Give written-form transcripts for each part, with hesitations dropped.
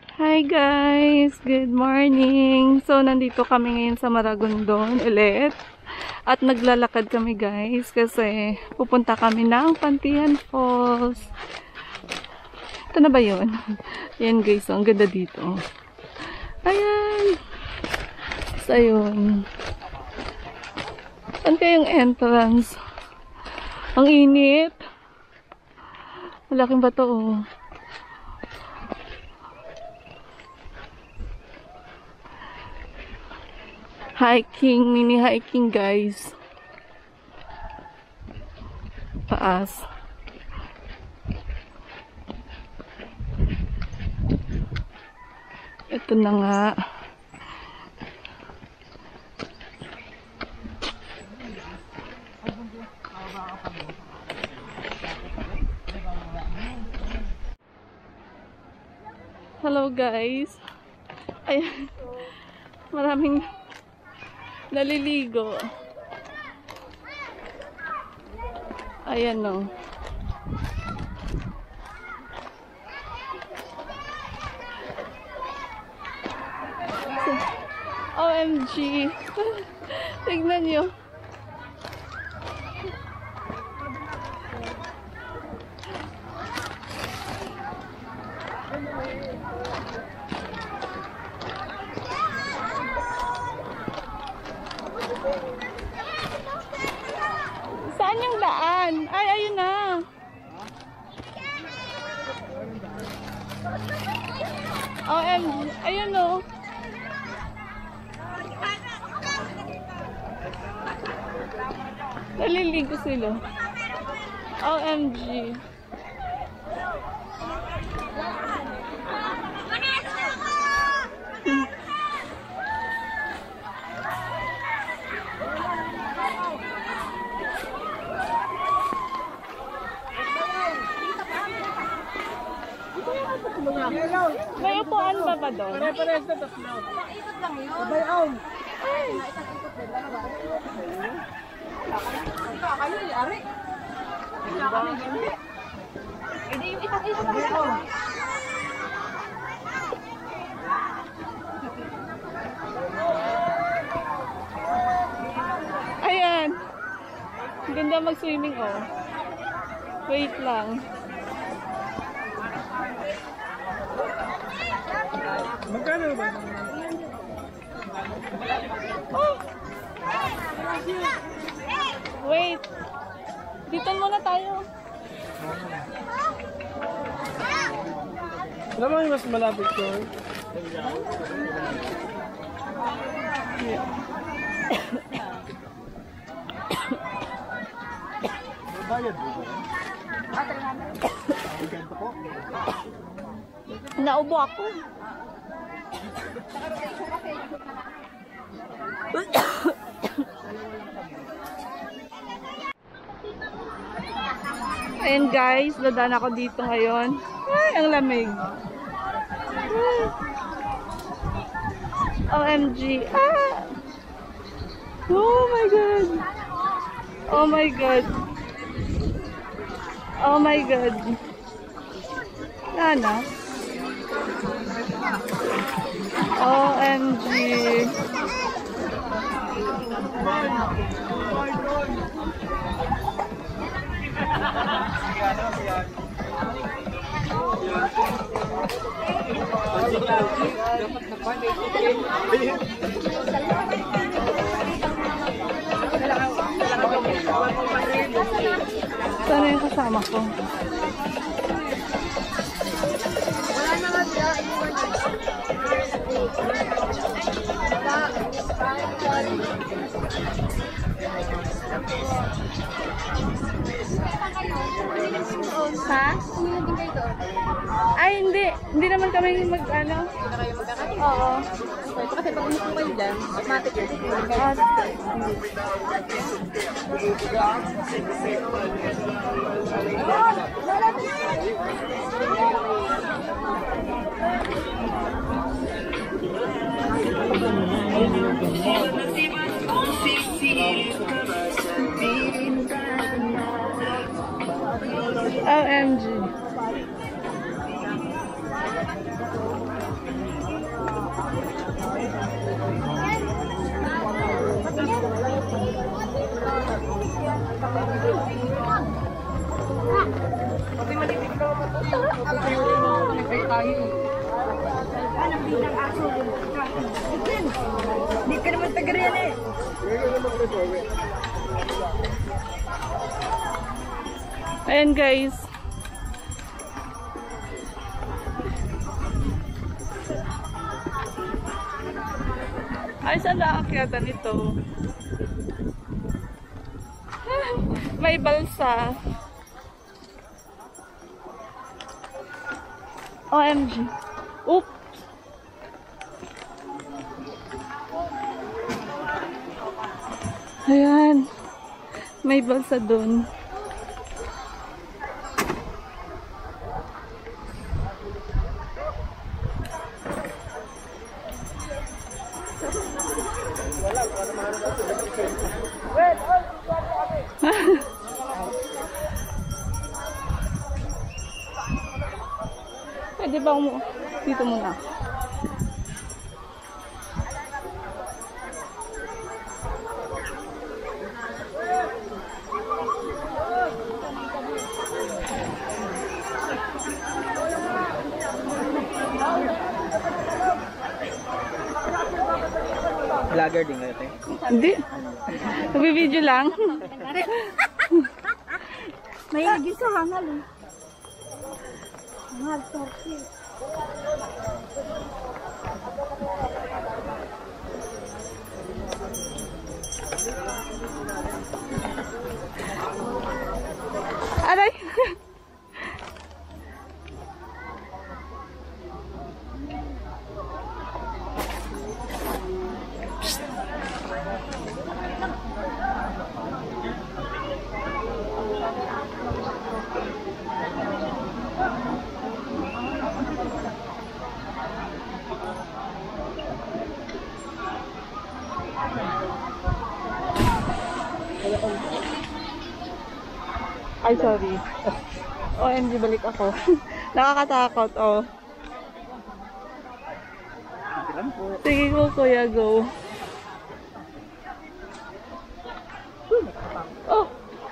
Hi guys! Good morning! So, nandito kami ngayon sa Maragondon ulit. At naglalakad kami guys kasi pupunta kami ng Pantian Falls. Ito na ba yun? Ayan guys, ang ganda dito. Ayan! So, ayun. Saan kayong entrance? Ang init! Malaking bato oh. Hiking, mini hiking guys. Taas. Ito na nga. Hello guys. Ayan. Maraming naliligo. Ayan o. OMG. Tignan nyo. Saan yung daan? Ay, ayun na. OMG. Ayun o. Naliligo sila. OMG. May upuan ba ba doon? Pare-pares na tatlo. Ikot lang yun. Babayaw. Ay! Isang ikot din. Dalawa. Kayo ni Ari. Hindi. Hindi yung isang ikot lang. Ayan. Ganda mag-swimming oh. Wait lang. Magkano ba? Oh! Wait. Dito muna tayo. Alam mo yung mas malapit ko? Bayad mo ba? Naubo ako. Ayan guys, dadaan ako dito ngayon. Ay, ang lamig. OMG. Ah! Oh my God. Oh my God. Oh my God. Ano? OMG. Sana yung kasama ko. Wala na nga siya. Ha? Sumilagin kayo doon. Ay, hindi. Hindi naman kami mag-ano. Hindi na kayo magkakati. Oo. Ito kasi pag umusok kayo dyan, automatic yun. OMG. tayo. Anong bilang aso yun? Hindi ka naman taga-riyan eh. Ayan guys. Ay, saan naakyatan ito? May balsa. OMG. Oops. Ayan. May balsa dun. Pwede ba dito muna? Vlogger din kayo, te? Hindi. Nagbi-video lang. May lagi sa hangal eh. Hangal, torsi. Aray! Ay, sorry. OMG, balik ako. Nakakatakot, oh. Sige ko, kuya, go. Oh!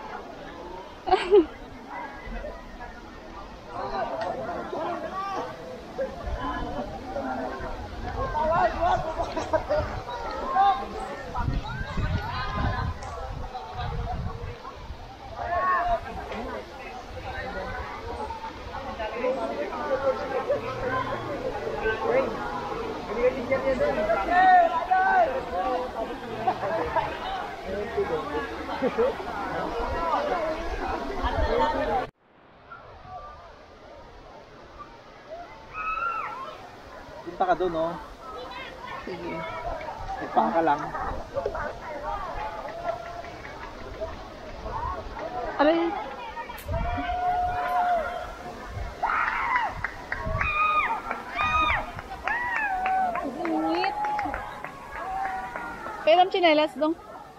Punta ka doon, oh. Sige. Nagpaka ka lang. Aray! Init. Kailan chinelas dong?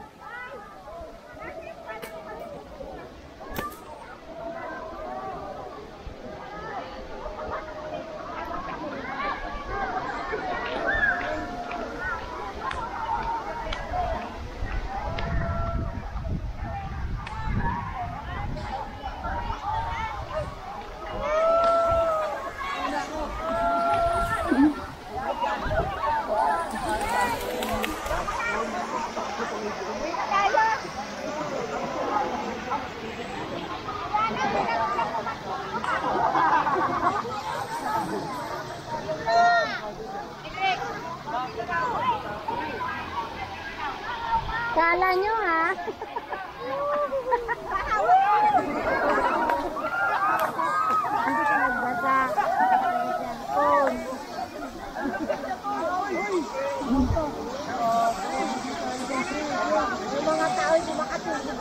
Kala nyo ha? Hindi ka nagbasa. Cellphone. Yung mga tao hindi makatulog.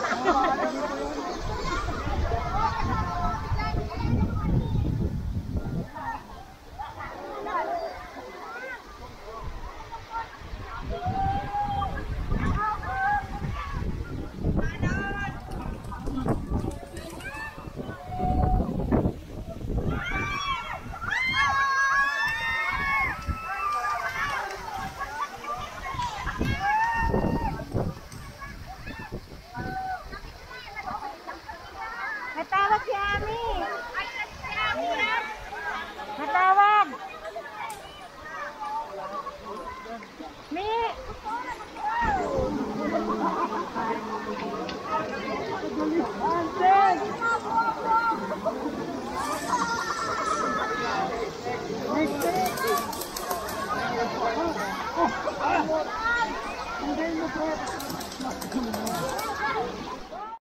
Natawag si Ami. Natawag.